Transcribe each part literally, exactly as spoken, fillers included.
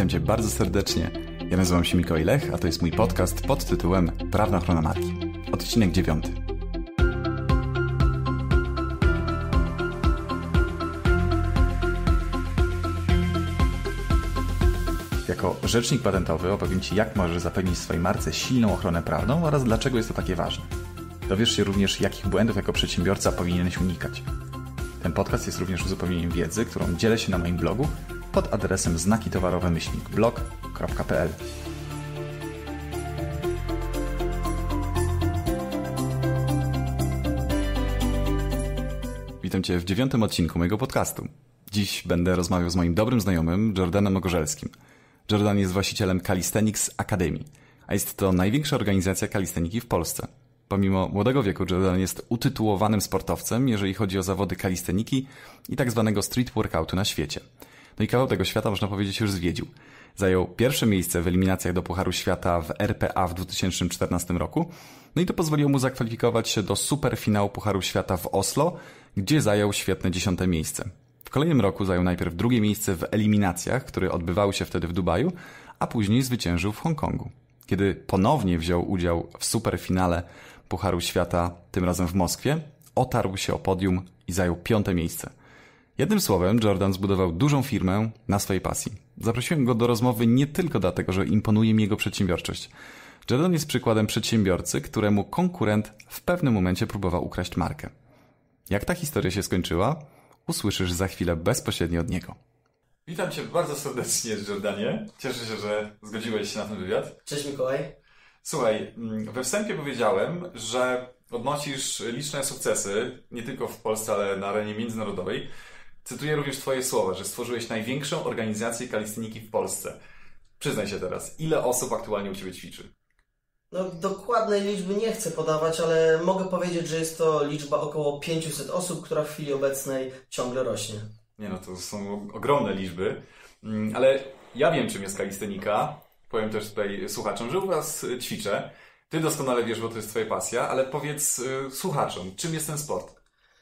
Witam Cię bardzo serdecznie. Ja nazywam się Mikołaj Lech, a to jest mój podcast pod tytułem Prawna ochrona marki. Odcinek dziewiąty. Jako rzecznik patentowy opowiem Ci, jak możesz zapewnić swojej marce silną ochronę prawną oraz dlaczego jest to takie ważne. Dowiesz się również, jakich błędów jako przedsiębiorca powinieneś unikać. Ten podcast jest również uzupełnieniem wiedzy, którą dzielę się na moim blogu pod adresem znaki towarowe myślnik blog kropka p l. Witam Cię w dziewiątym odcinku mojego podcastu. Dziś będę rozmawiał z moim dobrym znajomym Jordanem Ogorzelskim. Jordan jest właścicielem Calisthenics Academy, a jest to największa organizacja kalisteniki w Polsce. Pomimo młodego wieku Jordan jest utytułowanym sportowcem, jeżeli chodzi o zawody kalisteniki i tak zwanego street workoutu na świecie. No i kawał tego świata, można powiedzieć, już zwiedził. Zajął pierwsze miejsce w eliminacjach do Pucharu Świata w R P A w dwa tysiące czternastym roku. No i to pozwoliło mu zakwalifikować się do superfinału Pucharu Świata w Oslo, gdzie zajął świetne dziesiąte miejsce. W kolejnym roku zajął najpierw drugie miejsce w eliminacjach, które odbywały się wtedy w Dubaju, a później zwyciężył w Hongkongu. Kiedy ponownie wziął udział w superfinale Pucharu Świata, tym razem w Moskwie, otarł się o podium i zajął piąte miejsce. Jednym słowem, Jordan zbudował dużą firmę na swojej pasji. Zaprosiłem go do rozmowy nie tylko dlatego, że imponuje mi jego przedsiębiorczość. Jordan jest przykładem przedsiębiorcy, któremu konkurent w pewnym momencie próbował ukraść markę. Jak ta historia się skończyła, usłyszysz za chwilę bezpośrednio od niego. Witam Cię bardzo serdecznie, Jordanie. Cieszę się, że zgodziłeś się na ten wywiad. Cześć Mikołaj. Słuchaj, we wstępie powiedziałem, że odnosisz liczne sukcesy, nie tylko w Polsce, ale na arenie międzynarodowej. Cytuję również Twoje słowa, że stworzyłeś największą organizację kalisteniki w Polsce. Przyznaj się teraz, ile osób aktualnie u Ciebie ćwiczy? No dokładnej liczby nie chcę podawać, ale mogę powiedzieć, że jest to liczba około pięćset osób, która w chwili obecnej ciągle rośnie. Nie no, to są ogromne liczby, ale ja wiem, czym jest kalistenika. Powiem też tutaj słuchaczom, że u Was ćwiczę. Ty doskonale wiesz, bo to jest Twoja pasja, ale powiedz y, słuchaczom, czym jest ten sport?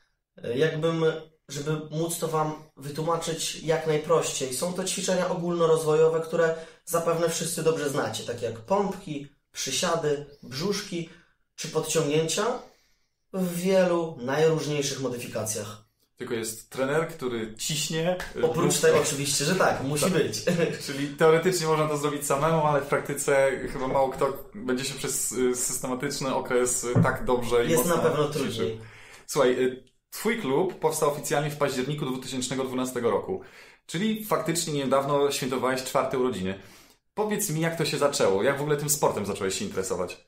Jakbym, żeby móc to Wam wytłumaczyć jak najprościej, są to ćwiczenia ogólnorozwojowe, które zapewne wszyscy dobrze znacie, takie jak pompki, przysiady, brzuszki czy podciągnięcia w wielu najróżniejszych modyfikacjach. Tylko jest trener, który ciśnie. Oprócz tego oczywiście, że tak, musi tak być. Czyli teoretycznie można to zrobić samemu, ale w praktyce chyba mało kto będzie się przez systematyczny okres tak dobrze i jest mocno na pewno ćwiczył. trudniej. Słuchaj, Twój klub powstał oficjalnie w październiku dwa tysiące dwunastego roku, czyli faktycznie niedawno świętowałeś czwarte urodziny. Powiedz mi, jak to się zaczęło? Jak w ogóle tym sportem zacząłeś się interesować?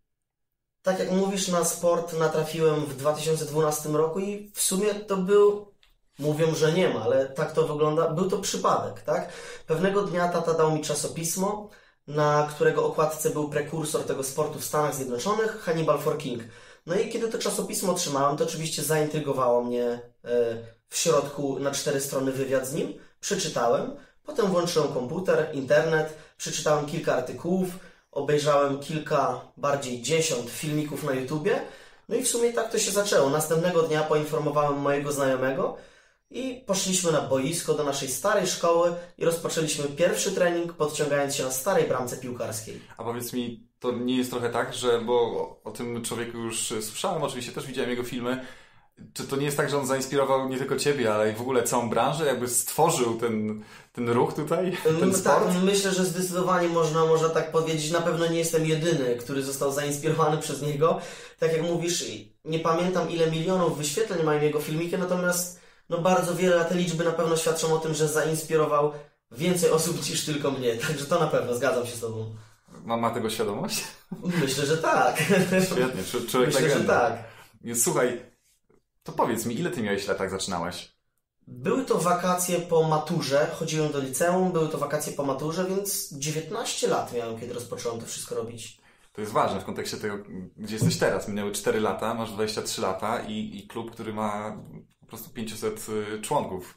Tak jak mówisz, na sport natrafiłem w dwa tysiące dwunastym roku i w sumie to był, mówią, że nie ma, ale tak to wygląda, był to przypadek, tak? Pewnego dnia tata dał mi czasopismo, na którego okładce był prekursor tego sportu w Stanach Zjednoczonych, Hannibal for King. No i kiedy to czasopismo otrzymałem, to oczywiście zaintrygowało mnie w środku na cztery strony wywiad z nim, przeczytałem, potem włączyłem komputer, internet, przeczytałem kilka artykułów, obejrzałem kilka, bardziej dziesiąt filmików na YouTubie, no i w sumie tak to się zaczęło. Następnego dnia poinformowałem mojego znajomego i poszliśmy na boisko do naszej starej szkoły i rozpoczęliśmy pierwszy trening, podciągając się na starej bramce piłkarskiej. A powiedz mi, to nie jest trochę tak, że, bo o tym człowieku już słyszałem, oczywiście też widziałem jego filmy, czy to nie jest tak, że on zainspirował nie tylko Ciebie, ale i w ogóle całą branżę, jakby stworzył ten, ten ruch tutaj, ten sport? Tak, myślę, że zdecydowanie można, można tak powiedzieć. Na pewno nie jestem jedyny, który został zainspirowany przez niego. Tak jak mówisz, nie pamiętam ile milionów wyświetleń mają jego filmiki, natomiast no bardzo wiele, a te liczby na pewno świadczą o tym, że zainspirował więcej osób niż tylko mnie. Także to na pewno, zgadzam się z Tobą. Ma, ma tego świadomość? Myślę, że tak. Świetnie, człowiek Myślę, legenda. Że tak. Słuchaj, to powiedz mi, ile Ty miałeś lat, jak zaczynałeś? Były to wakacje po maturze, chodziłem do liceum, były to wakacje po maturze, więc dziewiętnaście lat miałem, kiedy rozpocząłem to wszystko robić. To jest ważne w kontekście tego, gdzie jesteś teraz. Minęły cztery lata, masz dwadzieścia trzy lata i, i klub, który ma po prostu pięćset członków.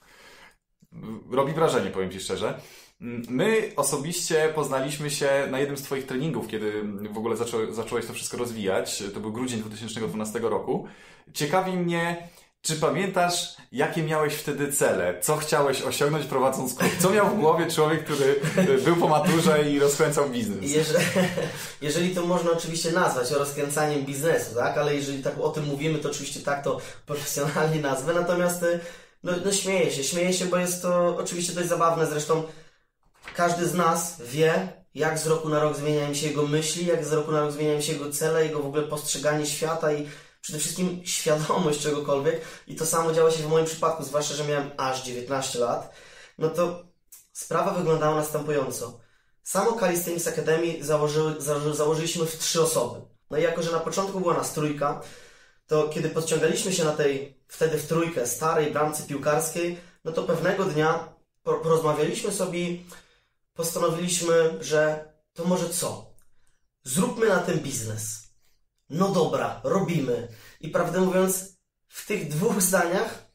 Robi wrażenie, powiem Ci szczerze. My osobiście poznaliśmy się na jednym z Twoich treningów, kiedy w ogóle zaczą, zacząłeś to wszystko rozwijać. To był grudzień dwa tysiące dwunastego roku. Ciekawi mnie, Czy pamiętasz, jakie miałeś wtedy cele? Co chciałeś osiągnąć prowadząc klub? Co miał w głowie człowiek, który był po maturze i rozkręcał biznes? Jeżeli, jeżeli to można oczywiście nazwać rozkręcaniem biznesu, tak? Ale jeżeli tak o tym mówimy, to oczywiście tak to profesjonalnie nazwę. Natomiast no, no śmieję się, śmieję się, bo jest to oczywiście dość zabawne. Zresztą każdy z nas wie, jak z roku na rok zmieniają się jego myśli, jak z roku na rok zmieniają się jego cele, jego w ogóle postrzeganie świata i przede wszystkim świadomość czegokolwiek. I to samo działa się w moim przypadku, zwłaszcza, że miałem aż dziewiętnaście lat. No to sprawa wyglądała następująco. Samo Calisthenics Academy założy, założy, założyliśmy w trzy osoby. No i jako, że na początku była nas trójka, to kiedy podciągaliśmy się na tej, wtedy w trójkę, starej bramce piłkarskiej, no to pewnego dnia porozmawialiśmy sobie, postanowiliśmy, że to może co? Zróbmy na tym biznes. No dobra, robimy. I prawdę mówiąc, w tych dwóch zdaniach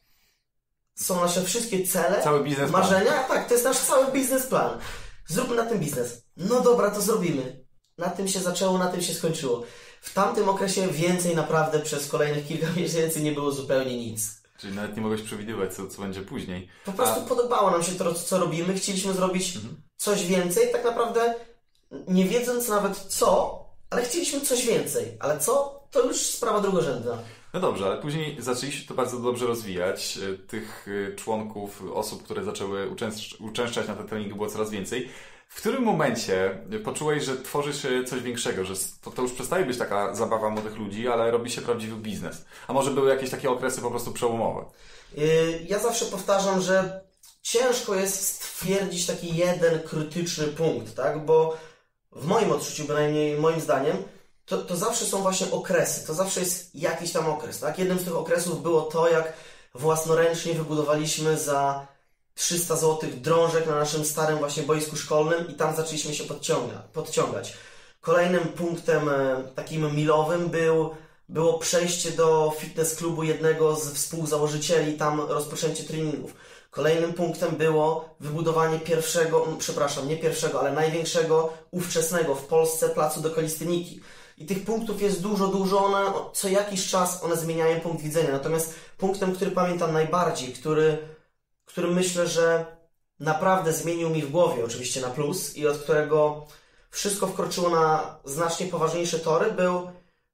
są nasze wszystkie cele, cały biznes marzenia. Plan. Tak, to jest nasz cały biznesplan. Zróbmy na tym biznes. No dobra, to zrobimy. Na tym się zaczęło, na tym się skończyło. W tamtym okresie więcej naprawdę przez kolejnych kilka miesięcy nie było zupełnie nic. Czyli nawet nie mogłeś przewidywać, co, co będzie później. Po prostu A... podobało nam się to, co robimy. Chcieliśmy zrobić mhm. coś więcej. Tak naprawdę nie wiedząc nawet co, ale chcieliśmy coś więcej. Ale co? To już sprawa drugorzędna. No dobrze, ale później zaczęliście to bardzo dobrze rozwijać. Tych członków, osób, które zaczęły uczęszczać, uczęszczać na te treningi było coraz więcej. W którym momencie poczułeś, że tworzy się coś większego, że to, to już przestaje być taka zabawa młodych ludzi, ale robi się prawdziwy biznes? A może były jakieś takie okresy po prostu przełomowe? Ja zawsze powtarzam, że ciężko jest stwierdzić taki jeden krytyczny punkt, tak? Bo w moim odczuciu, bynajmniej moim zdaniem, to, to zawsze są właśnie okresy, to zawsze jest jakiś tam okres, tak? Jednym z tych okresów było to, jak własnoręcznie wybudowaliśmy za trzysta złotych drążek na naszym starym właśnie boisku szkolnym i tam zaczęliśmy się podciąga, podciągać. Kolejnym punktem e, takim milowym był, było przejście do fitness klubu jednego z współzałożycieli, tam rozpoczęcie treningów. Kolejnym punktem było wybudowanie pierwszego, przepraszam, nie pierwszego, ale największego ówczesnego w Polsce placu do kalisteniki. I tych punktów jest dużo, dużo, one co jakiś czas one zmieniają punkt widzenia. Natomiast punktem, który pamiętam najbardziej, który, który myślę, że naprawdę zmienił mi w głowie, oczywiście na plus i od którego wszystko wkroczyło na znacznie poważniejsze tory, był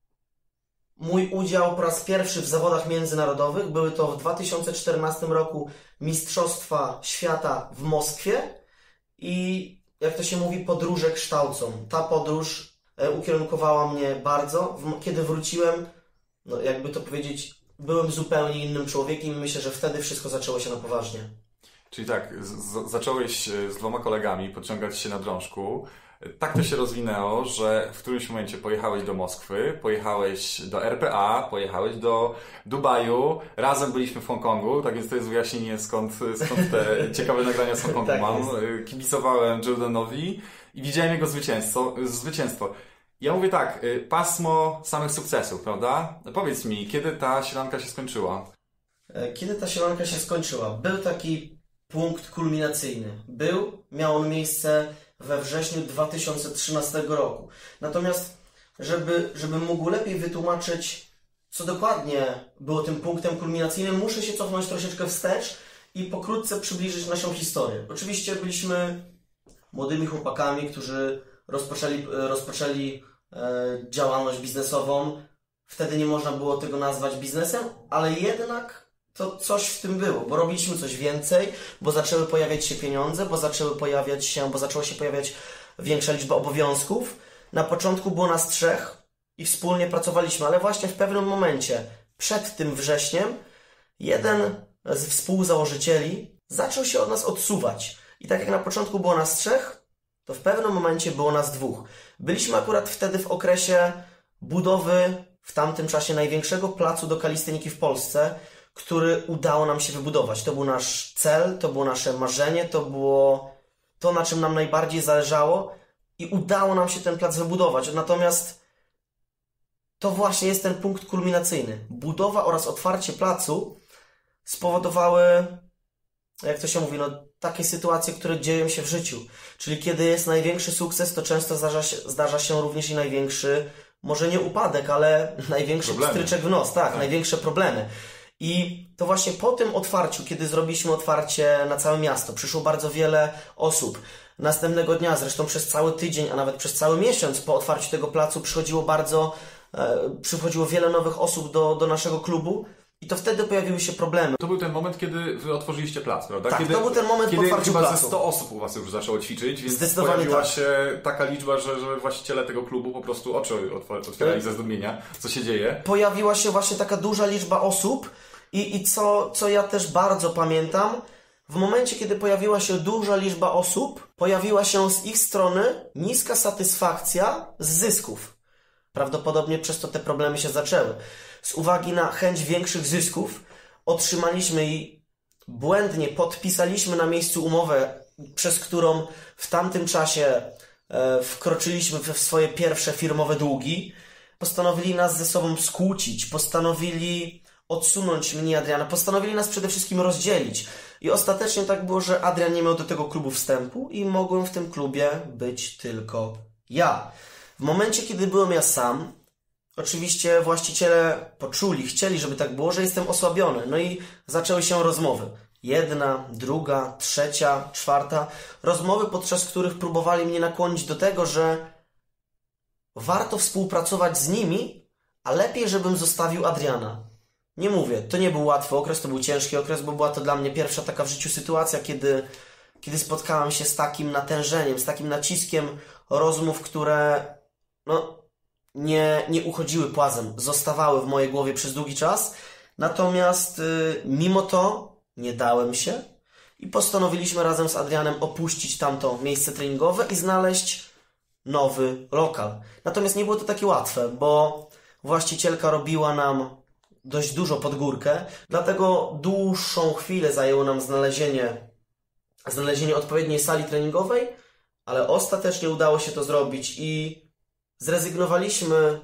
mój udział po raz pierwszy w zawodach międzynarodowych. Były to w dwa tysiące czternastym roku Mistrzostwa Świata w Moskwie i jak to się mówi, podróże kształcą. Ta podróż ukierunkowała mnie bardzo. Kiedy wróciłem, no jakby to powiedzieć, byłem zupełnie innym człowiekiem i myślę, że wtedy wszystko zaczęło się na poważnie. Czyli tak, z- zacząłeś z dwoma kolegami podciągać się na drążku. Tak to się rozwinęło, że w którymś momencie pojechałeś do Moskwy, pojechałeś do R P A, pojechałeś do Dubaju, razem byliśmy w Hongkongu, tak więc to jest wyjaśnienie, skąd, skąd te ciekawe nagrania z Hongkongu tak mam. Jest. Kibicowałem Jordanowi i widziałem jego zwycięstwo. zwycięstwo. Ja mówię tak, pasmo samych sukcesów, prawda? Powiedz mi, kiedy ta sielanka się skończyła? Kiedy ta sielanka się skończyła? Był taki punkt kulminacyjny. Był, miał on miejsce we wrześniu dwa tysiące trzynastego roku. Natomiast, żeby, żeby mógł lepiej wytłumaczyć, co dokładnie było tym punktem kulminacyjnym, muszę się cofnąć troszeczkę wstecz i pokrótce przybliżyć naszą historię. Oczywiście byliśmy młodymi chłopakami, którzy rozpoczęli, rozpoczęli e, działalność biznesową. Wtedy nie można było tego nazwać biznesem, ale jednak to coś w tym było, bo robiliśmy coś więcej, bo zaczęły pojawiać się pieniądze, bo zaczęły pojawiać się, bo zaczęła się pojawiać większa liczba obowiązków. Na początku było nas trzech i wspólnie pracowaliśmy, ale właśnie w pewnym momencie, przed tym wrześniem, jeden z współzałożycieli zaczął się od nas odsuwać. I tak jak na początku było nas trzech, to w pewnym momencie było nas dwóch. Byliśmy akurat wtedy w okresie budowy w tamtym czasie największego placu do kalisteniki w Polsce, który udało nam się wybudować. To był nasz cel, to było nasze marzenie, to było to, na czym nam najbardziej zależało i udało nam się ten plac wybudować. Natomiast to właśnie jest ten punkt kulminacyjny. Budowa oraz otwarcie placu spowodowały, jak to się mówi, no takie sytuacje, które dzieją się w życiu. Czyli kiedy jest największy sukces, to często zdarza się, zdarza się również i największy, może nie upadek, ale największy problemy. pstryczek w nos, tak, tak, największe problemy. I to właśnie po tym otwarciu, kiedy zrobiliśmy otwarcie na całe miasto, przyszło bardzo wiele osób. Następnego dnia, zresztą przez cały tydzień, a nawet przez cały miesiąc po otwarciu tego placu przychodziło bardzo, e, przychodziło wiele nowych osób do, do naszego klubu. I to wtedy pojawiły się problemy. To był ten moment, kiedy wy otworzyliście plac, prawda? Tak, kiedy, to był ten moment kiedy po otwarciu chyba placu. ze sto osób u was już zaczęło ćwiczyć, więc Zdecydowanie pojawiła tak. się taka liczba, że, że właściciele tego klubu po prostu oczy otwierali ze zdumienia, co się dzieje. Pojawiła się właśnie taka duża liczba osób i, i co, co ja też bardzo pamiętam, w momencie, kiedy pojawiła się duża liczba osób, pojawiła się z ich strony niska satysfakcja z zysków. Prawdopodobnie przez to te problemy się zaczęły. Z uwagi na chęć większych zysków otrzymaliśmy i błędnie podpisaliśmy na miejscu umowę, przez którą w tamtym czasie e, wkroczyliśmy w swoje pierwsze firmowe długi. Postanowili nas ze sobą skłócić, postanowili odsunąć mnie i Adriana, postanowili nas przede wszystkim rozdzielić. I ostatecznie tak było, że Adrian nie miał do tego klubu wstępu i mogłem w tym klubie być tylko ja. W momencie, kiedy byłem ja sam, oczywiście właściciele poczuli, chcieli, żeby tak było, że jestem osłabiony. No i zaczęły się rozmowy. Jedna, druga, trzecia, czwarta. Rozmowy, podczas których próbowali mnie nakłonić do tego, że warto współpracować z nimi, a lepiej, żebym zostawił Adriana. Nie mówię, to nie był łatwy okres, to był ciężki okres, bo była to dla mnie pierwsza taka w życiu sytuacja, kiedy, kiedy spotkałem się z takim natężeniem, z takim naciskiem rozmów, które no, nie, nie uchodziły płazem, zostawały w mojej głowie przez długi czas. Natomiast y, mimo to nie dałem się i postanowiliśmy razem z Adrianem opuścić tamto miejsce treningowe i znaleźć nowy lokal. Natomiast nie było to takie łatwe, bo właścicielka robiła nam dość dużo pod górkę, dlatego dłuższą chwilę zajęło nam znalezienie, znalezienie odpowiedniej sali treningowej, ale ostatecznie udało się to zrobić i zrezygnowaliśmy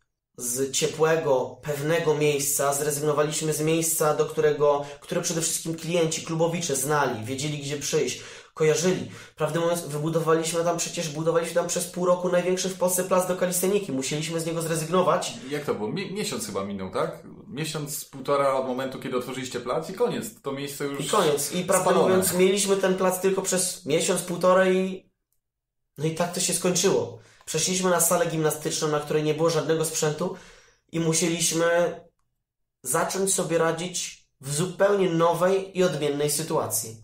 z ciepłego, pewnego miejsca, zrezygnowaliśmy z miejsca, do którego, które przede wszystkim klienci, klubowicze znali, wiedzieli gdzie przyjść, kojarzyli. Prawdę mówiąc, wybudowaliśmy tam przecież, budowaliśmy tam przez pół roku największy w Polsce plac do kalisteniki. Musieliśmy z niego zrezygnować. Jak to było? Mie- miesiąc chyba minął, tak? Miesiąc, półtora od momentu, kiedy otworzyliście plac i koniec. To miejsce już I koniec. I prawdę spalone. mówiąc, mieliśmy ten plac tylko przez miesiąc, półtorej. No i tak to się skończyło. Przeszliśmy na salę gimnastyczną, na której nie było żadnego sprzętu i musieliśmy zacząć sobie radzić w zupełnie nowej i odmiennej sytuacji.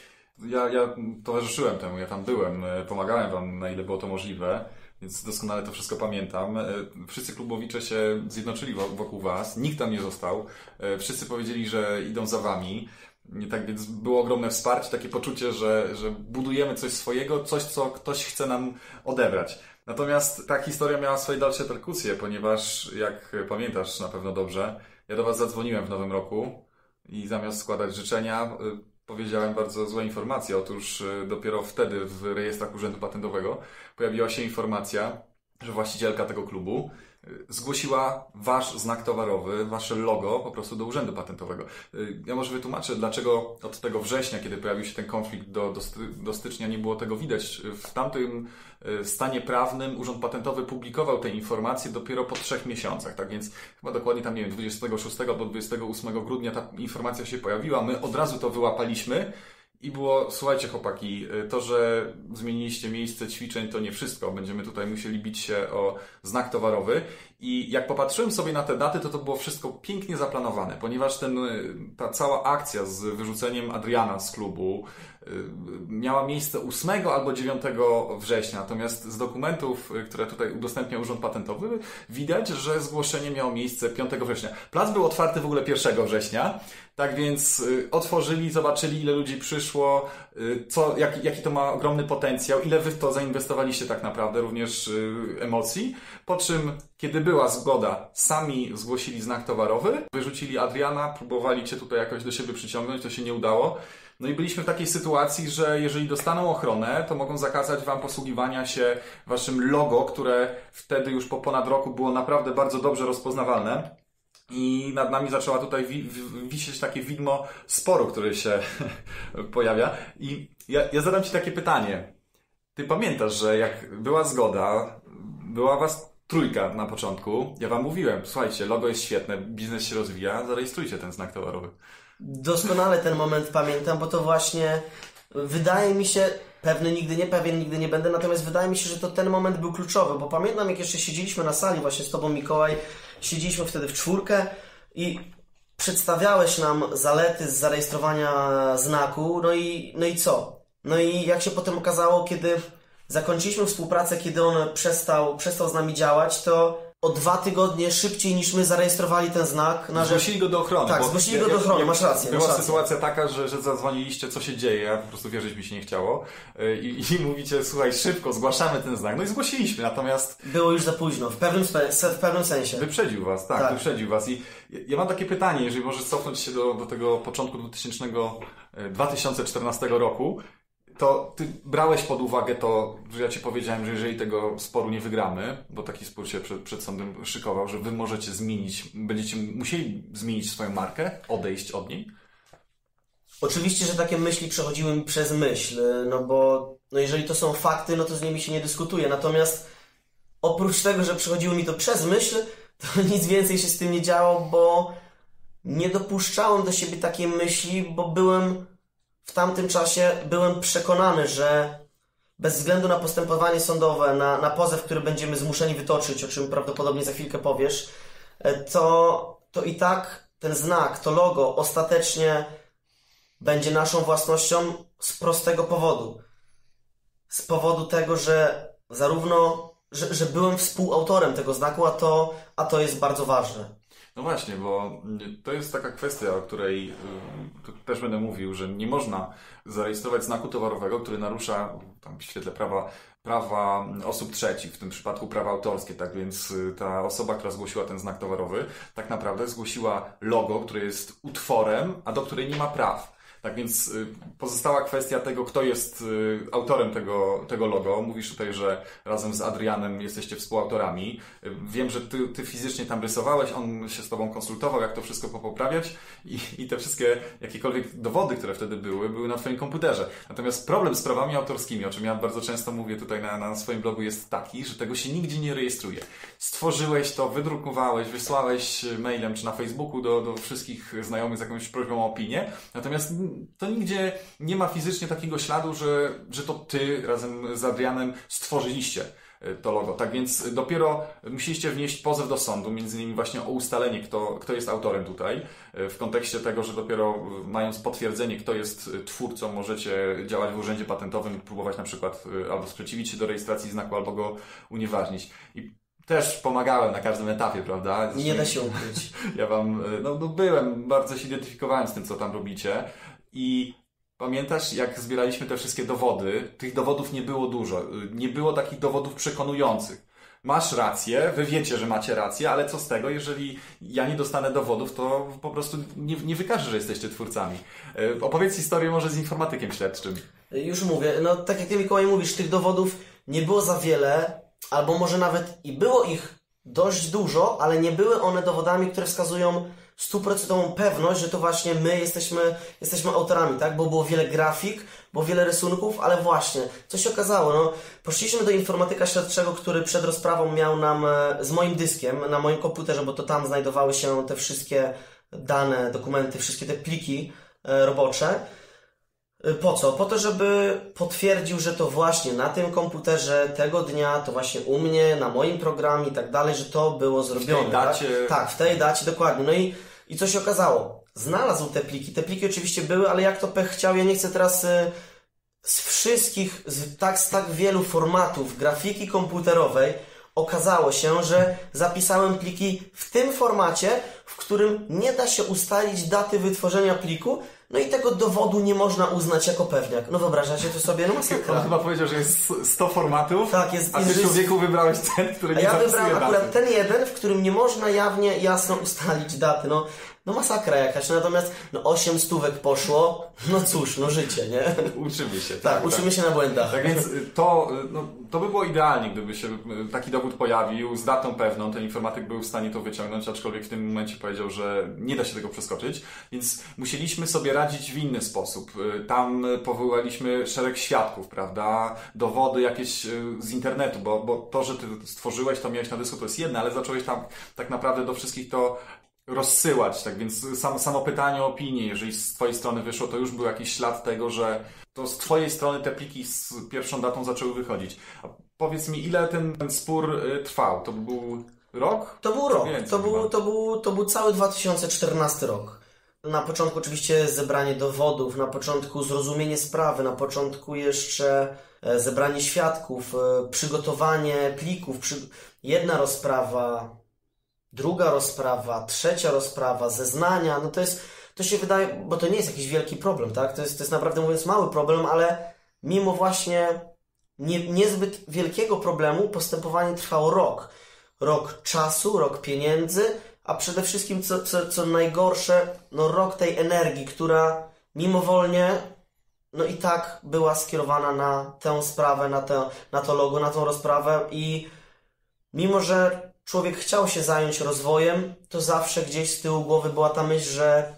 Ja, ja towarzyszyłem temu, ja tam byłem, pomagałem wam na ile było to możliwe, więc doskonale to wszystko pamiętam. Wszyscy klubowicze się zjednoczyli wokół was, nikt tam nie został, wszyscy powiedzieli, że idą za wami. Tak więc było ogromne wsparcie, takie poczucie, że, że budujemy coś swojego, coś, co ktoś chce nam odebrać. Natomiast ta historia miała swoje dalsze perkusje, ponieważ, jak pamiętasz na pewno dobrze, ja do was zadzwoniłem w nowym roku i zamiast składać życzenia, powiedziałem bardzo złe informacje. Otóż dopiero wtedy w rejestrach Urzędu Patentowego pojawiła się informacja, że właścicielka tego klubu zgłosiła wasz znak towarowy, wasze logo po prostu do Urzędu Patentowego. Ja może wytłumaczę, dlaczego od tego września, kiedy pojawił się ten konflikt do, do, do stycznia, nie było tego widać. W tamtym stanie prawnym Urząd Patentowy publikował te informacje dopiero po trzech miesiącach. Tak więc chyba dokładnie tam, nie wiem, dwudziestego szóstego albo dwudziestego ósmego grudnia ta informacja się pojawiła. My od razu to wyłapaliśmy. I było, słuchajcie chłopaki, to, że zmieniliście miejsce ćwiczeń, to nie wszystko. Będziemy tutaj musieli bić się o znak towarowy. I jak popatrzyłem sobie na te daty, to to było wszystko pięknie zaplanowane, ponieważ ten, ta cała akcja z wyrzuceniem Adriana z klubu miała miejsce ósmego albo dziewiątego września. Natomiast z dokumentów, które tutaj udostępnia Urząd Patentowy, widać, że zgłoszenie miało miejsce piątego września. Plac był otwarty w ogóle pierwszego września. Tak więc y, otworzyli, zobaczyli, ile ludzi przyszło, y, co, jaki, jaki to ma ogromny potencjał, ile wy w to zainwestowaliście tak naprawdę, również y, emocji. Po czym, kiedy była zgoda, sami zgłosili znak towarowy, wyrzucili Adriana, próbowali cię tutaj jakoś do siebie przyciągnąć, to się nie udało. No i byliśmy w takiej sytuacji, że jeżeli dostaną ochronę, to mogą zakazać wam posługiwania się waszym logo, które wtedy już po ponad roku było naprawdę bardzo dobrze rozpoznawalne. I nad nami zaczęła tutaj wi- wi- wisieć takie widmo sporu, który się pojawia. I ja, ja zadam ci takie pytanie. Ty pamiętasz, że jak była zgoda, była was trójka na początku. Ja wam mówiłem, słuchajcie, logo jest świetne, biznes się rozwija, zarejestrujcie ten znak towarowy. Doskonale ten moment pamiętam, bo to właśnie wydaje mi się, pewny nigdy nie, pewien nigdy nie będę, natomiast wydaje mi się, że to ten moment był kluczowy, bo pamiętam, jak jeszcze siedzieliśmy na sali właśnie z tobą, Mikołaj, siedzieliśmy wtedy w czwórkę i przedstawiałeś nam zalety z zarejestrowania znaku, no i, no i co? No i jak się potem okazało, kiedy zakończyliśmy współpracę, kiedy on przestał, przestał z nami działać, to o dwa tygodnie szybciej niż my zarejestrowali ten znak. Na Zgłosili rzecz... go do ochrony. Tak, zgłosili go do ochrony, masz rację. Była masz rację. sytuacja taka, że, że zadzwoniliście, co się dzieje, a po prostu wierzyć mi się nie chciało i, i mówicie, słuchaj, szybko, zgłaszamy ten znak. No i zgłosiliśmy, natomiast... Było już za późno, w pewnym, spe... w pewnym sensie. Wyprzedził was, tak, tak, wyprzedził was. I ja mam takie pytanie, jeżeli możesz cofnąć się do, do tego początku dwa tysiące czternastego roku, to ty brałeś pod uwagę to, że ja ci powiedziałem, że jeżeli tego sporu nie wygramy, bo taki spór się przed, przed sądem szykował, że wy możecie zmienić, będziecie musieli zmienić swoją markę, odejść od niej? Oczywiście, że takie myśli przechodziły mi przez myśl, no bo no jeżeli to są fakty, no to z nimi się nie dyskutuje. Natomiast oprócz tego, że przechodziło mi to przez myśl, to nic więcej się z tym nie działo, bo nie dopuszczałem do siebie takiej myśli, bo byłem w tamtym czasie byłem przekonany, że bez względu na postępowanie sądowe, na, na pozew, który będziemy zmuszeni wytoczyć, o czym prawdopodobnie za chwilkę powiesz, to, to i tak ten znak, to logo ostatecznie będzie naszą własnością z prostego powodu. Z powodu tego, że zarówno, że, że byłem współautorem tego znaku, a to, a to jest bardzo ważne. No właśnie, bo to jest taka kwestia, o której tu też będę mówił, że nie można zarejestrować znaku towarowego, który narusza tam w świetle prawa, prawa osób trzecich, w tym przypadku prawa autorskie. Tak więc ta osoba, która zgłosiła ten znak towarowy, tak naprawdę zgłosiła logo, które jest utworem, a do której nie ma praw. Tak więc pozostała kwestia tego, kto jest autorem tego, tego logo. Mówisz tutaj, że razem z Adrianem jesteście współautorami. Wiem, że ty, ty fizycznie tam rysowałeś, on się z tobą konsultował, jak to wszystko popoprawiać i, i te wszystkie jakiekolwiek dowody, które wtedy były, były na twoim komputerze. Natomiast problem z prawami autorskimi, o czym ja bardzo często mówię tutaj na, na swoim blogu, jest taki, że tego się nigdzie nie rejestruje. Stworzyłeś to, wydrukowałeś, wysłałeś mailem czy na Facebooku do, do wszystkich znajomych z jakąś prośbą o opinię, natomiast to nigdzie nie ma fizycznie takiego śladu, że, że to ty razem z Adrianem stworzyliście to logo. Tak więc dopiero musieliście wnieść pozew do sądu, między innymi właśnie o ustalenie, kto, kto jest autorem tutaj, w kontekście tego, że dopiero mając potwierdzenie, kto jest twórcą, możecie działać w urzędzie patentowym i próbować na przykład albo sprzeciwić się do rejestracji znaku, albo go unieważnić. I też pomagałem na każdym etapie, prawda? Zresztą nie da się ukryć. Ja wam, no, no byłem, bardzo się identyfikowałem z tym, co tam robicie i pamiętasz, jak zbieraliśmy te wszystkie dowody? Tych dowodów nie było dużo. Nie było takich dowodów przekonujących. Masz rację, wy wiecie, że macie rację, ale co z tego, jeżeli ja nie dostanę dowodów, to po prostu nie, nie wykażę, że jesteście twórcami. Opowiedz historię może z informatykiem śledczym. Już mówię, no tak jak ty, Mikołaj, mówisz, tych dowodów nie było za wiele, albo może nawet i było ich dość dużo, ale nie były one dowodami, które wskazują stuprocentową pewność, że to właśnie my jesteśmy, jesteśmy autorami, tak? Bo było wiele grafik, było wiele rysunków, ale właśnie, co się okazało, no, poszliśmy do informatyka śledczego, który przed rozprawą miał nam z moim dyskiem na moim komputerze, bo to tam znajdowały się te wszystkie dane, dokumenty, wszystkie te pliki e, robocze. Po co? Po to, żeby potwierdził, że to właśnie na tym komputerze tego dnia, to właśnie u mnie, na moim programie i tak dalej, że to było zrobione. W tej dacie. Tak, tak w tej dacie, dokładnie. No i, i co się okazało? Znalazł te pliki. Te pliki oczywiście były, ale jak to pech chciał, ja nie chcę teraz y, z wszystkich, z tak, z tak wielu formatów grafiki komputerowej okazało się, że zapisałem pliki w tym formacie, w którym nie da się ustalić daty wytworzenia pliku, no i tego dowodu nie można uznać jako pewniak. No wyobrażacie to sobie? No masakra. On chyba powiedział, że jest sto formatów, tak, jest, a ty jest, człowieku wybrałeś ten, który nie ja zapisuje wybrałem daty. akurat ten jeden, w którym nie można jawnie, jasno ustalić daty. No, no masakra jakaś, natomiast no osiem stówek poszło, no cóż, no życie, nie? Uczymy się. Tak, tak uczymy tak. się na błędach. Tak więc to, no, to by było idealnie, gdyby się taki dowód pojawił z datą pewną, ten informatyk był w stanie to wyciągnąć, aczkolwiek w tym momencie powiedział, że nie da się tego przeskoczyć, więc musieliśmy sobie radzić w inny sposób. Tam powołaliśmy szereg świadków, prawda, dowody jakieś z internetu, bo, bo to, że ty stworzyłeś, to miałeś na dysku, to jest jedno, ale zacząłeś tam tak naprawdę do wszystkich to rozsyłać, tak więc samo, samo pytanie o opinię, jeżeli z twojej strony wyszło, to już był jakiś ślad tego, że to z twojej strony te pliki z pierwszą datą zaczęły wychodzić. A powiedz mi, ile ten, ten spór trwał? To był rok? To był rok. Więcej to, był, to, był, to był cały dwa tysiące czternasty rok. Na początku oczywiście zebranie dowodów, na początku zrozumienie sprawy, na początku jeszcze zebranie świadków, przygotowanie plików, przy... jedna rozprawa, druga rozprawa, trzecia rozprawa, zeznania, no to jest, to się wydaje, bo to nie jest jakiś wielki problem, tak? To jest, to jest naprawdę mówiąc mały problem, ale mimo właśnie nie, niezbyt wielkiego problemu postępowanie trwało rok. Rok czasu, rok pieniędzy, a przede wszystkim, co, co, co najgorsze, no rok tej energii, która mimowolnie, no i tak była skierowana na tę sprawę, na, tę, na to logo, na tą rozprawę i mimo, że człowiek chciał się zająć rozwojem, to zawsze gdzieś z tyłu głowy była ta myśl, że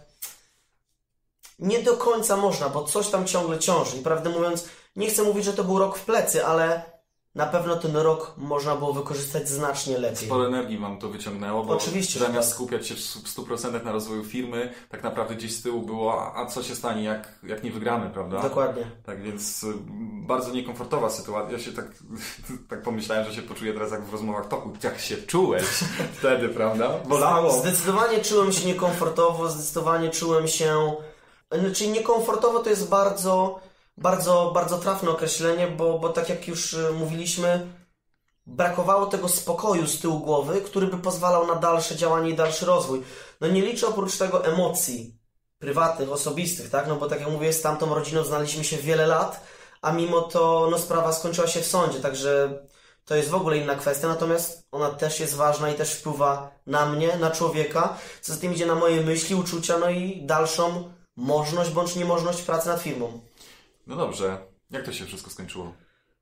nie do końca można, bo coś tam ciągle ciąży. I prawdę mówiąc, nie chcę mówić, że to był rok w plecy, ale na pewno ten rok można było wykorzystać znacznie lepiej. Sporo energii wam to wyciągnęło, bo Oczywiście, zamiast tak. skupiać się w stu procentach na rozwoju firmy, tak naprawdę gdzieś z tyłu było, a co się stanie, jak, jak nie wygramy, prawda? Dokładnie. Tak więc bardzo niekomfortowa sytuacja. Ja się tak, tak pomyślałem, że się poczuję teraz jak w rozmowach toku. Jak się czułeś wtedy, prawda? Bolało. Zdecydowanie czułem się niekomfortowo, zdecydowanie czułem się... Znaczy niekomfortowo to jest bardzo... Bardzo, bardzo trafne określenie, bo, bo tak jak już mówiliśmy, brakowało tego spokoju z tyłu głowy, który by pozwalał na dalsze działanie i dalszy rozwój. No nie liczę oprócz tego emocji prywatnych, osobistych, tak? No bo tak jak mówię, z tamtą rodziną znaliśmy się wiele lat, a mimo to no, sprawa skończyła się w sądzie, także to jest w ogóle inna kwestia, natomiast ona też jest ważna i też wpływa na mnie, na człowieka, co za tym idzie na moje myśli, uczucia, no i dalszą możność bądź niemożność pracy nad firmą. No dobrze, jak to się wszystko skończyło?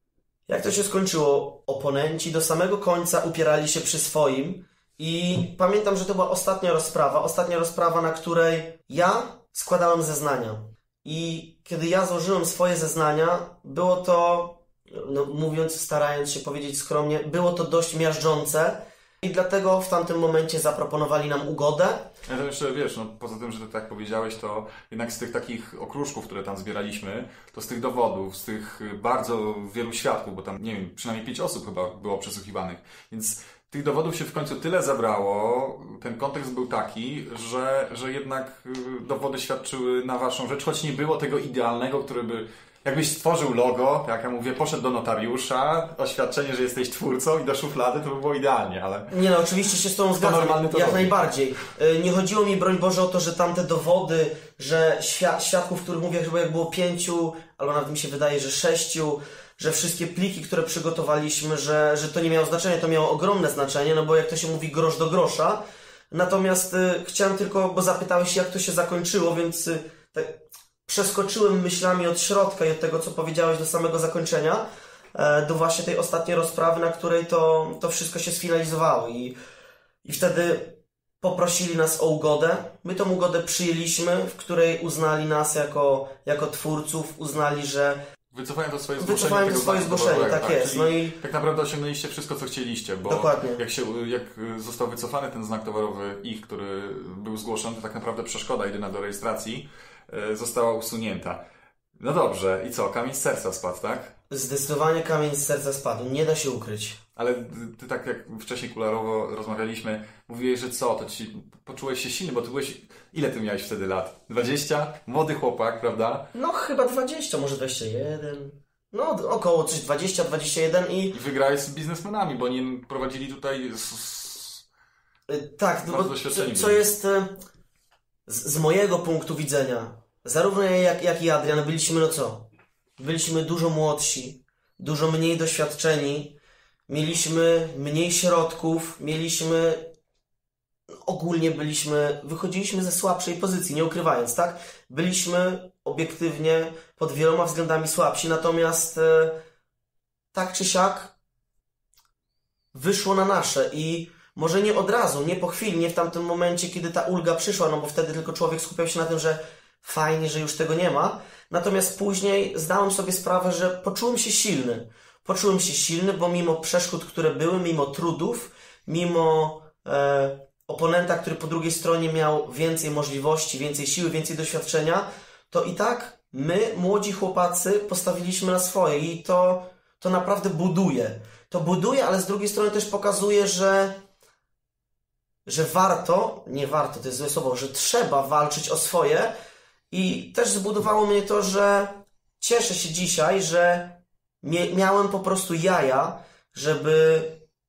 Jak to się skończyło? Oponenci do samego końca upierali się przy swoim i pamiętam, że to była ostatnia rozprawa, ostatnia rozprawa, na której ja składałem zeznania. I kiedy ja złożyłem swoje zeznania, było to, no, mówiąc, starając się powiedzieć skromnie, było to dość miażdżące i dlatego w tamtym momencie zaproponowali nam ugodę. Ja to jeszcze, wiesz, no poza tym, że ty tak powiedziałeś, to jednak z tych takich okruszków, które tam zbieraliśmy, to z tych dowodów, z tych bardzo wielu świadków, bo tam, nie wiem, przynajmniej pięć osób chyba było przesłuchiwanych, więc tych dowodów się w końcu tyle zebrało, ten kontekst był taki, że, że jednak dowody świadczyły na waszą rzecz, choć nie było tego idealnego, który by... Jakbyś stworzył logo, jak ja mówię, poszedł do notariusza, oświadczenie, że jesteś twórcą i do szuflady, to by było idealnie, ale... Nie no, oczywiście się z tą zgadzam, normalny to jak robi. najbardziej. Nie chodziło mi, broń Boże, o to, że tamte dowody, że świad świadków, których mówię, chyba jak było pięciu, albo nawet mi się wydaje, że sześciu, że wszystkie pliki, które przygotowaliśmy, że, że to nie miało znaczenia, to miało ogromne znaczenie, no bo jak to się mówi, grosz do grosza. Natomiast y, chciałem tylko, bo zapytałeś się, jak to się zakończyło, więc y, tak, przeskoczyłem myślami od środka i od tego, co powiedziałeś, do samego zakończenia, e, do właśnie tej ostatniej rozprawy, na której to, to wszystko się sfinalizowało. I, I wtedy poprosili nas o ugodę. My tą ugodę przyjęliśmy, w której uznali nas jako, jako twórców, uznali, że Wycofają to swoje zgłoszenie. Wycofają to swoje zgłoszenie, tak, tak jest. Czyli no i tak naprawdę osiągnęliście wszystko, co chcieliście, bo Dokładnie. Jak, się, jak został wycofany ten znak towarowy ich, który był zgłoszony, to tak naprawdę przeszkoda jedyna do rejestracji została usunięta. No dobrze, i co? Kamień z serca spadł, tak? Zdecydowanie kamień z serca spadł, nie da się ukryć. Ale ty tak jak wcześniej kularowo rozmawialiśmy, mówiłeś, że co, to ci poczułeś się silny, bo ty byłeś... Ile ty miałeś wtedy lat? dwadzieścia? Młody chłopak, prawda? No chyba dwadzieścia, może dwadzieścia jeden. No około coś dwadzieścia, dwadzieścia jeden i... I wygrałeś z biznesmenami, bo oni prowadzili tutaj... Z... Tak, no bo co, co jest z, z mojego punktu widzenia, zarówno ja jak, jak i Adrian byliśmy, no co? Byliśmy dużo młodsi, dużo mniej doświadczeni, mieliśmy mniej środków, mieliśmy ogólnie byliśmy, wychodziliśmy ze słabszej pozycji, nie ukrywając, tak? Byliśmy obiektywnie pod wieloma względami słabsi, natomiast e, tak czy siak wyszło na nasze i może nie od razu, nie po chwili, nie w tamtym momencie, kiedy ta ulga przyszła, no bo wtedy tylko człowiek skupiał się na tym, że fajnie, że już tego nie ma. Natomiast później zdałem sobie sprawę, że poczułem się silny. Poczułem się silny, bo mimo przeszkód, które były, mimo trudów, mimo e, oponenta, który po drugiej stronie miał więcej możliwości, więcej siły, więcej doświadczenia, to i tak my, młodzi chłopacy, postawiliśmy na swoje i to, to naprawdę buduje. To buduje, ale z drugiej strony też pokazuje, że że warto, nie warto, to jest złe słowo, że trzeba walczyć o swoje i też zbudowało mnie to, że cieszę się dzisiaj, że mie- miałem po prostu jaja, żeby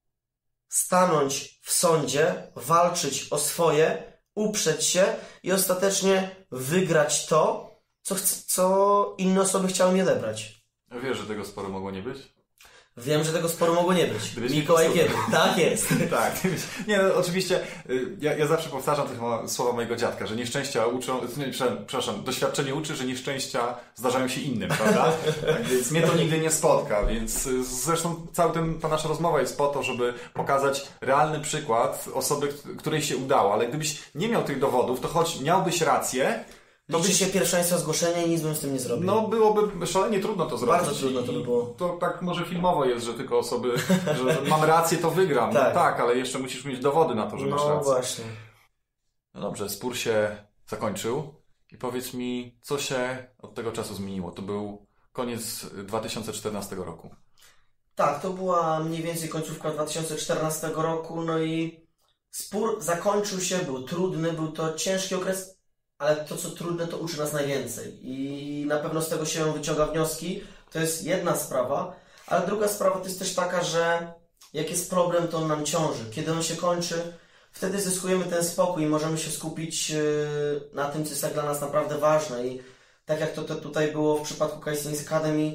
stanąć w sądzie, walczyć o swoje, uprzeć się i ostatecznie wygrać to, co, chc- co inne osoby chciały mi odebrać. Wiesz, że tego sporo mogło nie być? Wiem, że tego sporo mogło nie być. Gdybyś Mikołaj Kiedy. Tak jest. Tak. Nie, no, oczywiście ja, ja zawsze powtarzam te słowa mojego dziadka, że nieszczęścia uczą, nie, przepraszam, doświadczenie uczy, że nieszczęścia zdarzają się innym, prawda? Tak, więc mnie to nigdy nie spotka, więc zresztą cała ten, ta nasza rozmowa jest po to, żeby pokazać realny przykład osoby, której się udało, ale gdybyś nie miał tych dowodów, to choć miałbyś rację, to liczy się pierwszeństwo zgłoszenia i nic bym z tym nie zrobił. No byłoby szalenie trudno to zrobić. Bardzo trudno to by było. To tak może filmowo jest, że tylko osoby, że, że mam rację, to wygram. Tak. No tak, ale jeszcze musisz mieć dowody na to, że no masz rację. No właśnie. No dobrze, spór się zakończył i powiedz mi, co się od tego czasu zmieniło? To był koniec dwa tysiące czternastego roku. Tak, to była mniej więcej końcówka dwa tysiące czternastego roku, no i spór zakończył się, był trudny, był to ciężki okres, ale to, co trudne, to uczy nas najwięcej. I na pewno z tego się wyciąga wnioski. To jest jedna sprawa. Ale druga sprawa to jest też taka, że jak jest problem, to on nam ciąży. Kiedy on się kończy, wtedy zyskujemy ten spokój i możemy się skupić na tym, co jest tak dla nas naprawdę ważne. I tak jak to, to tutaj było w przypadku Calisthenics Academy,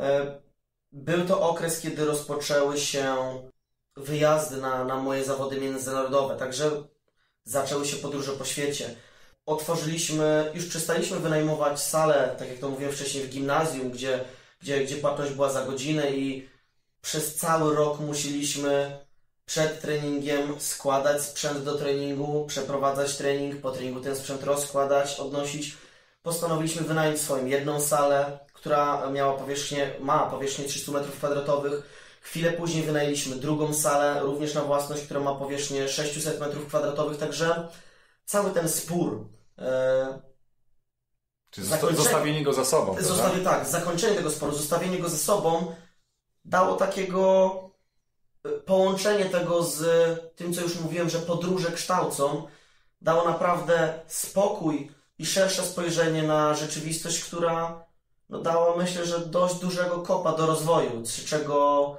był to okres, kiedy rozpoczęły się wyjazdy na, na moje zawody międzynarodowe. Także zaczęły się podróże po świecie. Otworzyliśmy, już przestaliśmy wynajmować salę, tak jak to mówiłem wcześniej, w gimnazjum, gdzie, gdzie, gdzie płatność była za godzinę i przez cały rok musieliśmy przed treningiem składać sprzęt do treningu, przeprowadzać trening, po treningu ten sprzęt rozkładać, odnosić. Postanowiliśmy wynająć swoją jedną salę, która miała powierzchnię, ma powierzchnię trzysta metrów kwadratowych. Chwilę później wynajęliśmy drugą salę, również na własność, która ma powierzchnię sześćset metrów kwadratowych, także cały ten spór. E, Czyli zakończenie... zostawienie go za sobą. Zostawię, tak, zakończenie tego sporu, zostawienie go ze sobą dało takiego połączenie tego z tym, co już mówiłem, że podróże kształcą, dało naprawdę spokój i szersze spojrzenie na rzeczywistość, która no, dała, myślę, że dość dużego kopa do rozwoju, czego,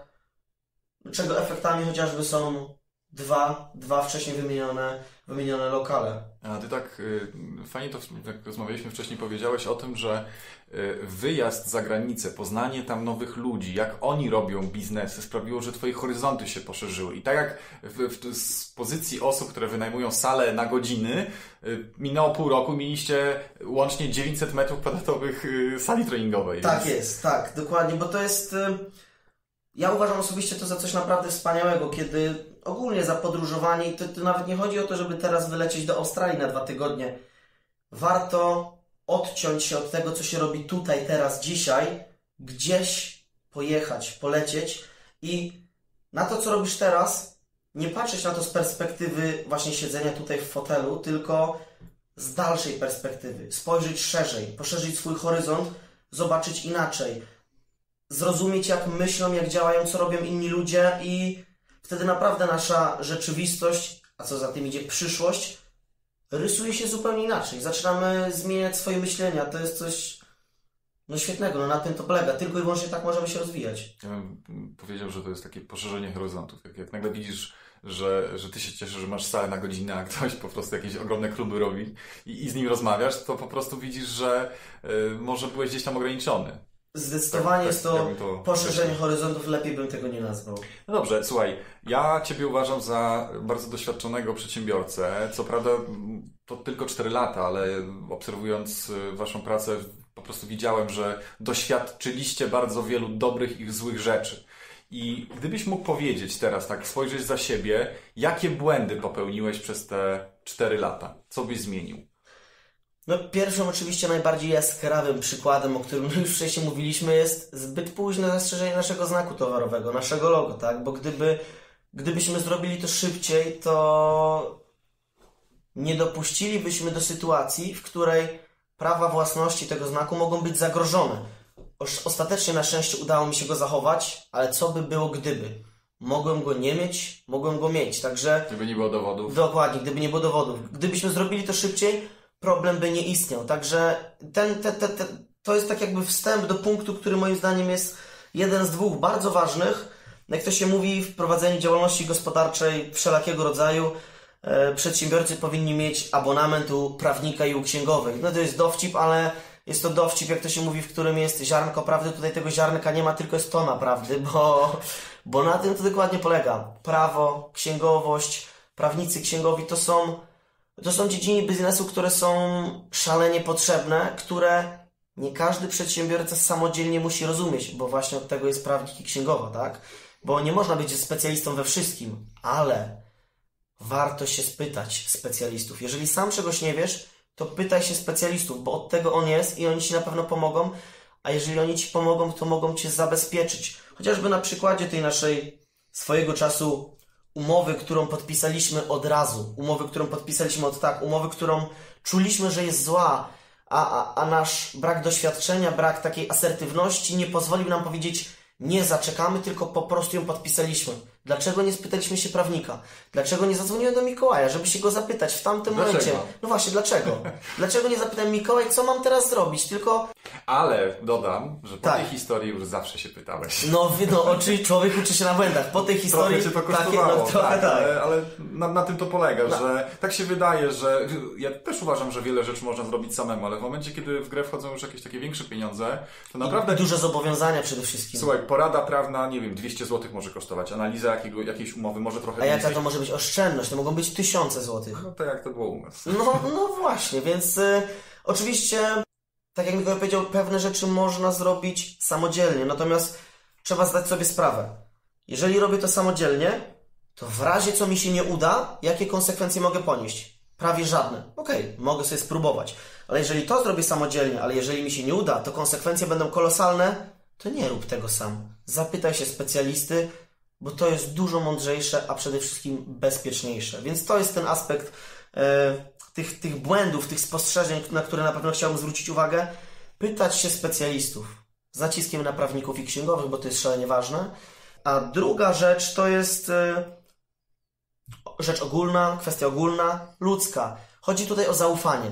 czego efektami chociażby są dwa, dwa wcześniej wymienione, wymienione lokale. A ty tak y, fajnie to, jak rozmawialiśmy wcześniej, powiedziałeś o tym, że y, wyjazd za granicę, poznanie tam nowych ludzi, jak oni robią biznesy, sprawiło, że twoje horyzonty się poszerzyły. I tak jak w, w, z pozycji osób, które wynajmują salę na godziny, y, minęło pół roku, mieliście łącznie dziewięćset metrów kwadratowych y, sali treningowej. Tak więc... jest, tak, dokładnie, bo to jest... Y, ja uważam osobiście to za coś naprawdę wspaniałego, kiedy ogólnie za podróżowanie, to, to nawet nie chodzi o to, żeby teraz wylecieć do Australii na dwa tygodnie. Warto odciąć się od tego, co się robi tutaj, teraz, dzisiaj, gdzieś pojechać, polecieć i na to, co robisz teraz, nie patrzeć na to z perspektywy właśnie siedzenia tutaj w fotelu, tylko z dalszej perspektywy, spojrzeć szerzej, poszerzyć swój horyzont, zobaczyć inaczej, zrozumieć, jak myślą, jak działają, co robią inni ludzie i wtedy naprawdę nasza rzeczywistość, a co za tym idzie przyszłość, rysuje się zupełnie inaczej. Zaczynamy zmieniać swoje myślenia. To jest coś no świetnego, no na tym to polega. Tylko i wyłącznie tak możemy się rozwijać. Ja bym powiedział, że to jest takie poszerzenie horyzontów. Jak, jak nagle widzisz, że, że ty się cieszysz, że masz salę na godzinę, a ktoś po prostu jakieś ogromne kluby robi i, i z nim rozmawiasz, to po prostu widzisz, że y, może byłeś gdzieś tam ograniczony. Zdecydowanie tak, jest to, ja bym to poszerzenie określił. horyzontów, lepiej bym tego nie nazwał. No dobrze, słuchaj, ja Ciebie uważam za bardzo doświadczonego przedsiębiorcę. Co prawda to tylko cztery lata, ale obserwując Waszą pracę po prostu widziałem, że doświadczyliście bardzo wielu dobrych i złych rzeczy. I gdybyś mógł powiedzieć teraz, tak spojrzeć za siebie, jakie błędy popełniłeś przez te cztery lata? Co byś zmienił? No pierwszym oczywiście najbardziej jaskrawym przykładem, o którym już wcześniej mówiliśmy, jest zbyt późne zastrzeżenie naszego znaku towarowego, naszego logo, tak? Bo gdyby, gdybyśmy zrobili to szybciej, to nie dopuścilibyśmy do sytuacji, w której prawa własności tego znaku mogą być zagrożone. Ostatecznie na szczęście udało mi się go zachować, ale co by było gdyby? Mogłem go nie mieć, mogłem go mieć, także... Gdyby nie było dowodów. Dokładnie, gdyby nie było dowodów. Gdybyśmy zrobili to szybciej, problem by nie istniał. Także ten, ten, ten, ten, to jest tak jakby wstęp do punktu, który moim zdaniem jest jeden z dwóch bardzo ważnych. Jak to się mówi, w prowadzeniu działalności gospodarczej wszelakiego rodzaju e, przedsiębiorcy powinni mieć abonament u prawnika i u księgowych. No to jest dowcip, ale jest to dowcip, jak to się mówi, w którym jest ziarnko prawdy. Tutaj tego ziarnka nie ma, tylko jest tona prawdy, bo, bo na tym to dokładnie polega. Prawo, księgowość, prawnicy księgowi to są To są dziedziny biznesu, które są szalenie potrzebne, które nie każdy przedsiębiorca samodzielnie musi rozumieć, bo właśnie od tego jest prawnik i księgowa, tak? Bo nie można być specjalistą we wszystkim, ale warto się spytać specjalistów. Jeżeli sam czegoś nie wiesz, to pytaj się specjalistów, bo od tego on jest i oni Ci na pewno pomogą, a jeżeli oni Ci pomogą, to mogą Cię zabezpieczyć. Chociażby na przykładzie tej naszej swojego czasu umowy, którą podpisaliśmy od razu, umowy, którą podpisaliśmy od tak, umowy, którą czuliśmy, że jest zła, a, a, a nasz brak doświadczenia, brak takiej asertywności nie pozwolił nam powiedzieć nie, zaczekamy, tylko po prostu ją podpisaliśmy. Dlaczego nie spytaliśmy się prawnika? Dlaczego nie zadzwoniłem do Mikołaja, żeby się go zapytać w tamtym Dlaczego? momencie? No właśnie, dlaczego? Dlaczego nie zapytałem Mikołaj, co mam teraz zrobić? Tylko... Ale dodam, że po Tak. tej historii już zawsze się pytałeś. No, wy- no oczywiście człowiek uczy się na błędach. Po tej historii... Trochę cię to takie, kosztowało, no, trochę tak, tak. ale, ale na, na tym to polega, No. że tak się wydaje, że ja też uważam, że wiele rzeczy można zrobić samemu, ale w momencie, kiedy w grę wchodzą już jakieś takie większe pieniądze, to naprawdę... I duże zobowiązania przede wszystkim. Słuchaj, porada prawna, nie wiem, dwieście złotych może kosztować, analiza jakiego, jakiejś umowy może trochę A jaka więcej. to może być oszczędność? To mogą być tysiące złotych. No to jak to było u nas. No, no właśnie, więc y, oczywiście, tak jak Mikołaj powiedział, pewne rzeczy można zrobić samodzielnie, natomiast trzeba zdać sobie sprawę. Jeżeli robię to samodzielnie, to w razie co mi się nie uda, jakie konsekwencje mogę ponieść? Prawie żadne. Okej, okay, mogę sobie spróbować. Ale jeżeli to zrobię samodzielnie, ale jeżeli mi się nie uda, to konsekwencje będą kolosalne, to nie rób tego sam. Zapytaj się specjalisty, bo to jest dużo mądrzejsze, a przede wszystkim bezpieczniejsze. Więc to jest ten aspekt e, tych, tych błędów, tych spostrzeżeń, na które na pewno chciałbym zwrócić uwagę. Pytać się specjalistów z naciskiem na prawników i księgowych, bo to jest szalenie ważne. A druga rzecz to jest e, rzecz ogólna, kwestia ogólna, ludzka. Chodzi tutaj o zaufanie.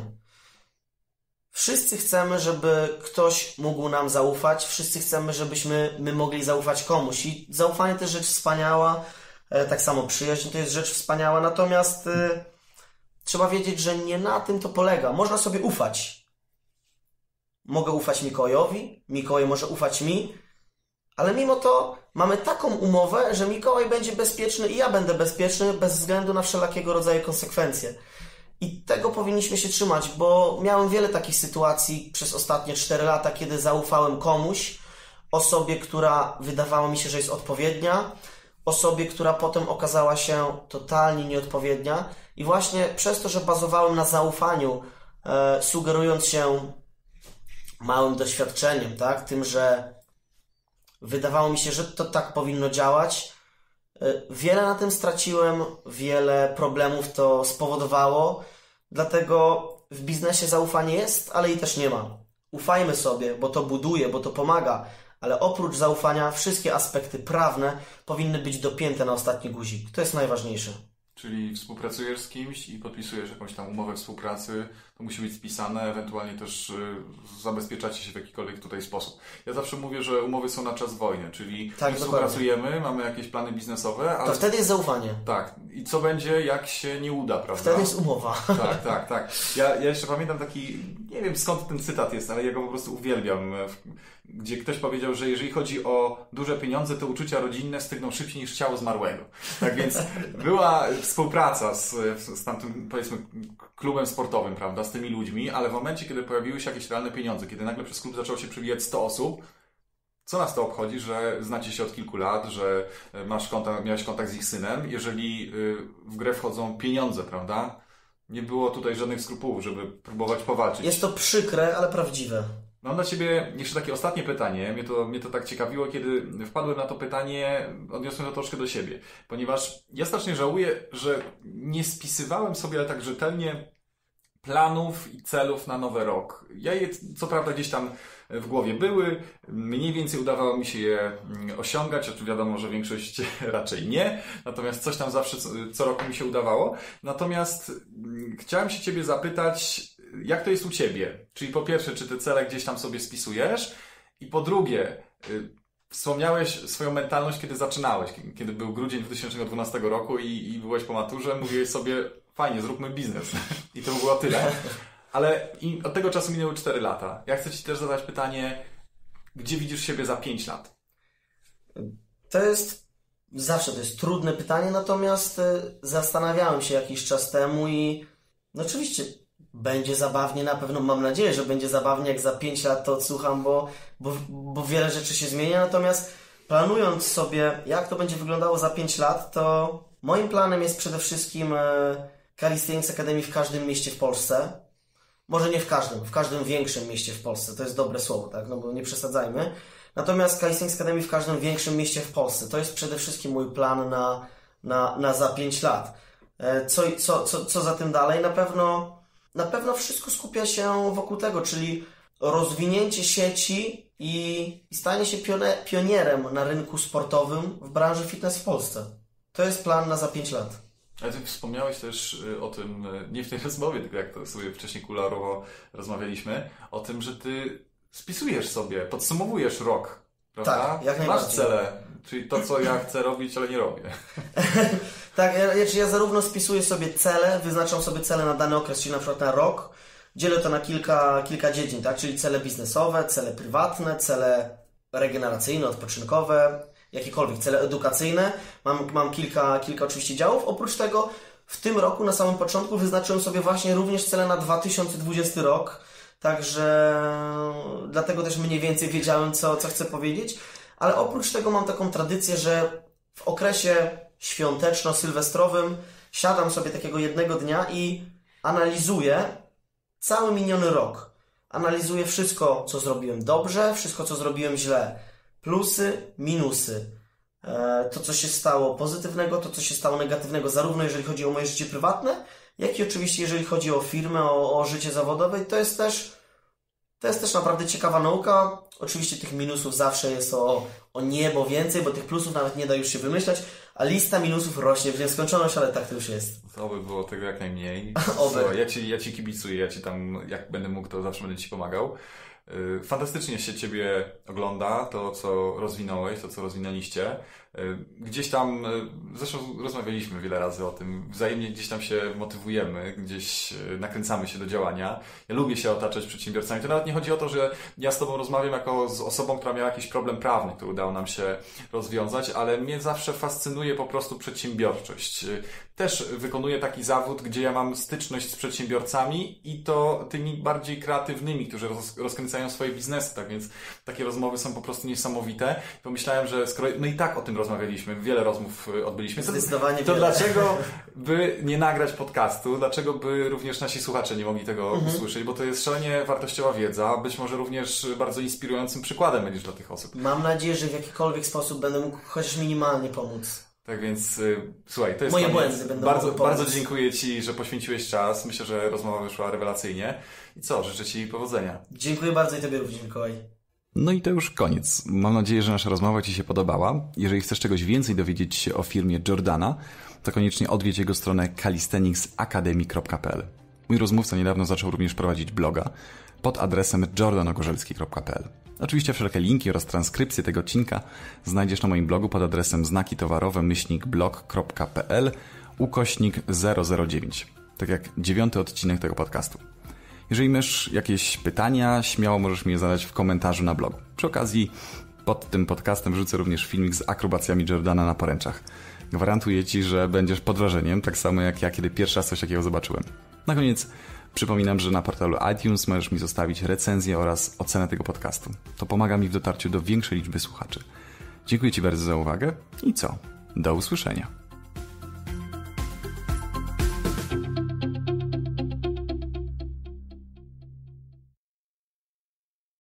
Wszyscy chcemy, żeby ktoś mógł nam zaufać. Wszyscy chcemy, żebyśmy my mogli zaufać komuś. I zaufanie to jest rzecz wspaniała. E, tak samo przyjaźń to jest rzecz wspaniała. Natomiast e, trzeba wiedzieć, że nie na tym to polega. Można sobie ufać. Mogę ufać Mikołajowi, Mikołaj może ufać mi, ale mimo to mamy taką umowę, że Mikołaj będzie bezpieczny i ja będę bezpieczny bez względu na wszelakiego rodzaju konsekwencje. I tego powinniśmy się trzymać, bo miałem wiele takich sytuacji przez ostatnie cztery lata, kiedy zaufałem komuś, osobie, która wydawała mi się, że jest odpowiednia, osobie, która potem okazała się totalnie nieodpowiednia i właśnie przez to, że bazowałem na zaufaniu, e, sugerując się małym doświadczeniem, tak, tym, że wydawało mi się, że to tak powinno działać, e, wiele na tym straciłem, wiele problemów to spowodowało, dlatego w biznesie zaufanie jest, ale i też nie ma. Ufajmy sobie, bo to buduje, bo to pomaga, ale oprócz zaufania wszystkie aspekty prawne powinny być dopięte na ostatni guzik. To jest najważniejsze. Czyli współpracujesz z kimś i podpisujesz jakąś tam umowę współpracy, to musi być spisane, ewentualnie też y, zabezpieczacie się w jakikolwiek tutaj sposób. Ja zawsze mówię, że umowy są na czas wojny, czyli tak, współpracujemy, mamy jakieś plany biznesowe, ale... To wtedy jest zaufanie. Tak. I co będzie, jak się nie uda, prawda? Wtedy jest umowa. Tak, tak, tak. Ja, ja jeszcze pamiętam taki, nie wiem skąd ten cytat jest, ale ja go po prostu uwielbiam, gdzie ktoś powiedział, że jeżeli chodzi o duże pieniądze, to uczucia rodzinne stygną szybciej niż ciało zmarłego. Tak więc była współpraca z, z tamtym, powiedzmy, klubem sportowym, prawda, z tymi ludźmi, ale w momencie, kiedy pojawiły się jakieś realne pieniądze, kiedy nagle przez klub zaczęło się przewijać sto osób, co nas to obchodzi, że znacie się od kilku lat, że masz kontakt, miałeś kontakt z ich synem, jeżeli w grę wchodzą pieniądze, prawda? Nie było tutaj żadnych skrupułów, żeby próbować powalczyć. Jest to przykre, ale prawdziwe. Mam dla Ciebie jeszcze takie ostatnie pytanie. Mnie to, mnie to tak ciekawiło, kiedy wpadłem na to pytanie, odniosłem to troszkę do siebie. Ponieważ ja strasznie żałuję, że nie spisywałem sobie tak rzetelnie planów i celów na nowy rok. Ja je co prawda gdzieś tam w głowie były, mniej więcej udawało mi się je osiągać, oczywiście wiadomo, że większość raczej nie, natomiast coś tam zawsze co, co roku mi się udawało. Natomiast chciałem się Ciebie zapytać, jak to jest u Ciebie? Czyli po pierwsze, czy te cele gdzieś tam sobie spisujesz? I po drugie, wspomniałeś swoją mentalność, kiedy zaczynałeś, kiedy był grudzień dwa tysiące dwunastego roku i, i byłeś po maturze, mówiłeś sobie, fajnie, zróbmy biznes. I to było tyle. Ale i od tego czasu minęły cztery lata. Ja chcę Ci też zadać pytanie, gdzie widzisz siebie za pięć lat? To jest, zawsze to jest trudne pytanie, natomiast zastanawiałem się jakiś czas temu i no oczywiście będzie zabawnie, na pewno mam nadzieję, że będzie zabawnie, jak za pięć lat to odsłucham, bo, bo, bo wiele rzeczy się zmienia, natomiast planując sobie, jak to będzie wyglądało za pięć lat, to moim planem jest przede wszystkim Calisthenics Academy w każdym mieście w Polsce. Może nie w każdym, w każdym większym mieście w Polsce. To jest dobre słowo, tak? No bo nie przesadzajmy. Natomiast Calisthenics Academy w każdym większym mieście w Polsce. To jest przede wszystkim mój plan na, na, na za pięć lat. Co, co, co, co za tym dalej? Na pewno, na pewno wszystko skupia się wokół tego, czyli rozwinięcie sieci i, i stanie się pione, pionierem na rynku sportowym w branży fitness w Polsce. To jest plan na za pięć lat. Ale Ty wspomniałeś też o tym, nie w tej rozmowie, tylko jak to sobie wcześniej kuluarowo rozmawialiśmy, o tym, że Ty spisujesz sobie, podsumowujesz rok, prawda? Tak, jak najbardziej. Masz cele, czyli to, co ja chcę robić, ale nie robię. Tak, ja, ja zarówno spisuję sobie cele, wyznaczam sobie cele na dany okres, czyli na przykład na rok, dzielę to na kilka, kilka dziedzin, tak? Czyli cele biznesowe, cele prywatne, cele regeneracyjne, odpoczynkowe, jakiekolwiek cele edukacyjne. Mam, mam kilka, kilka oczywiście działów. Oprócz tego w tym roku na samym początku wyznaczyłem sobie właśnie również cele na dwa tysiące dwudziesty rok. Także dlatego też mniej więcej wiedziałem, co, co chcę powiedzieć. Ale oprócz tego mam taką tradycję, że w okresie świąteczno-sylwestrowym siadam sobie takiego jednego dnia i analizuję cały miniony rok. Analizuję wszystko, co zrobiłem dobrze, wszystko, co zrobiłem źle. Plusy, minusy. To, co się stało pozytywnego, to, co się stało negatywnego, zarówno jeżeli chodzi o moje życie prywatne, jak i oczywiście jeżeli chodzi o firmę, o, o życie zawodowe. I to jest też, to jest też naprawdę ciekawa nauka. Oczywiście tych minusów zawsze jest o, o niebo więcej, bo tych plusów nawet nie da już się wymyślać, a lista minusów rośnie w nieskończoność, ale tak to już jest. To by było tego jak najmniej. Oby. Ja ci, ja ci kibicuję, ja ci tam, jak będę mógł, to zawsze będę ci pomagał. Fantastycznie się Ciebie ogląda, to co rozwinąłeś, to co rozwinęliście. Gdzieś tam, zresztą rozmawialiśmy wiele razy o tym, wzajemnie gdzieś tam się motywujemy, gdzieś nakręcamy się do działania. Ja lubię się otaczać przedsiębiorcami. To nawet nie chodzi o to, że ja z Tobą rozmawiam jako z osobą, która miała jakiś problem prawny, który udało nam się rozwiązać, ale mnie zawsze fascynuje po prostu przedsiębiorczość. Też wykonuję taki zawód, gdzie ja mam styczność z przedsiębiorcami i to tymi bardziej kreatywnymi, którzy roz, rozkręcają swoje biznesy, tak więc takie rozmowy są po prostu niesamowite. Pomyślałem, że skoro my i tak o tym rozmawialiśmy, wiele rozmów odbyliśmy, to, Zdecydowanie to wiele. Dlaczego by nie nagrać podcastu? Dlaczego by również nasi słuchacze nie mogli tego mhm. usłyszeć? Bo to jest szalenie wartościowa wiedza, być może również bardzo inspirującym przykładem będziesz dla tych osób. Mam nadzieję, że w jakikolwiek sposób będę mógł chociaż minimalnie pomóc. Tak więc, y, słuchaj, to jest Moje koniec. błędy będą bardzo, bardzo dziękuję Ci, że poświęciłeś czas. Myślę, że rozmowa wyszła rewelacyjnie. I co, życzę Ci powodzenia. Dziękuję bardzo i Tobie również, Mikołaj. No i to już koniec. Mam nadzieję, że nasza rozmowa Ci się podobała. Jeżeli chcesz czegoś więcej dowiedzieć się o firmie Jordana, to koniecznie odwiedź jego stronę calisthenics academy kropka p l. Mój rozmówca niedawno zaczął również prowadzić bloga pod adresem jordan ogorzelski kropka p l. Oczywiście wszelkie linki oraz transkrypcje tego odcinka znajdziesz na moim blogu pod adresem znaki towarowe myślnik blog kropka p l ukośnik zero zero dziewięć. Tak jak dziewiąty odcinek tego podcastu. Jeżeli masz jakieś pytania, śmiało możesz mi je zadać w komentarzu na blogu. Przy okazji pod tym podcastem wrzucę również filmik z akrobacjami Jordana na poręczach. Gwarantuję Ci, że będziesz pod wrażeniem, tak samo jak ja, kiedy pierwszy raz coś takiego zobaczyłem. Na koniec przypominam, że na portalu iTunes możesz mi zostawić recenzję oraz ocenę tego podcastu. To pomaga mi w dotarciu do większej liczby słuchaczy. Dziękuję Ci bardzo za uwagę i co? Do usłyszenia.